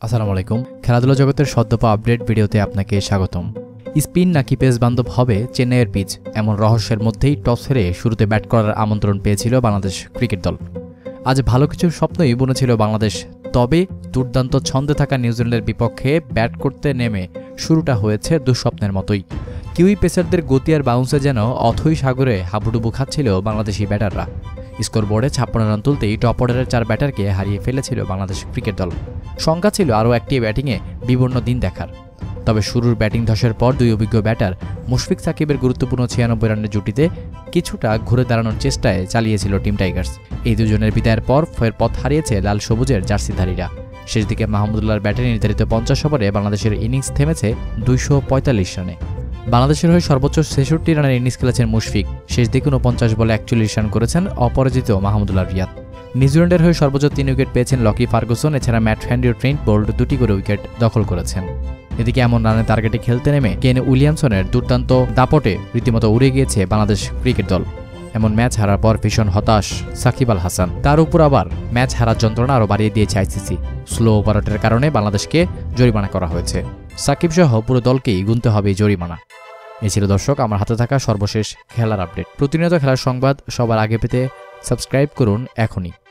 আসসালামু আলাইকুম। খেলাধুলা জগতের সদ্যপা আপডেট ভিডিওতে আপনাকে স্বাগতম। স্পিন নাকি পেস বান্ধব হবে চেন্নাইয়ের পিচ, এমন রহস্যের মধ্যেই টস হেরে শুরুতে ব্যাট করার আমন্ত্রণ পেয়েছিল বাংলাদেশ ক্রিকেট দল। আজ ভালো কিছুর স্বপ্নই বুনেছিল বাংলাদেশ, তবে দুর্দান্ত ছন্দে থাকা নিউজিল্যান্ডের বিপক্ষে ব্যাট করতে নেমে শুরুটা হয়েছে দুঃস্বপ্নের মতোই। কিউই পেসারদের গতি আর বাউন্সে যেন অথই সাগরে হাবুডুবু খাচ্ছিল বাংলাদেশি ব্যাটাররা। স্কোরবোর্ডে 56 রান তুলতেই টপ অর্ডারের 4 ব্যাটারকে হারিয়ে ফেলেছিল বাংলাদেশ ক্রিকেট দল। শঙ্কা ছিল আরও একটি ব্যাটিংয়ে বিবর্ণ দিন দেখার। তবে শুরুর ব্যাটিং ধসের পর দুই অভিজ্ঞ ব্যাটার মুশফিক সাকিবের গুরুত্বপূর্ণ 96 রানের জুটিতে কিছুটা ঘুরে দাঁড়ানোর চেষ্টায় চালিয়েছিল টিম টাইগার্স। এই দুজনের বিদায়ের পর ফের পথ হারিয়েছে লাল সবুজের জার্সিধারীরা। শেষ দিকে মাহমুদুল্লাহর ব্যাটে নির্ধারিত 50 ওভারে বাংলাদেশের ইনিংস থেমেছে 245 রানে। বাংলাদেশের হয়ে সর্বোচ্চ 66 রানের ইনিংস খেলেছেন মুশফিক। শেষ দিকে 49 বলে 41 রান করেছেন অপরাজিত মাহমুদুল্লাহ রিয়াদ। নিউজিল্যান্ডের হয়ে সর্বোচ্চ 3 উইকেট পেয়েছেন লকি ফার্গুসন, এছাড়া ম্যাট হ্যান্ডি ও ট্রেন্ট বোল্ট 2টি করে উইকেট দখল করেছেন। এদিকে এমন রানের টার্গেটে খেলতে নেমে কেন উইলিয়ামসনের দুর্দান্ত দাপটে রীতিমতো উড়ে গিয়েছে বাংলাদেশ ক্রিকেট দল। এমন ম্যাচ হারার পর ভীষণ হতাশ সাকিব আল হাসান। তার উপর আবার ম্যাচ হারার যন্ত্রণা আরও বাড়িয়ে দিয়েছে আইসিসি। স্লো ওভারের কারণে বাংলাদেশকে জরিমানা করা হয়েছে। সাকিব সহ পুরো দলকেই গুনতে হবে জরিমানা। এই ছিল দর্শক আমার হাতে থাকা সর্বশেষ খেলার আপডেট। প্রতিনিয়ত খেলার সংবাদ সবার আগে পেতে সাবস্ক্রাইব করুন এখনই।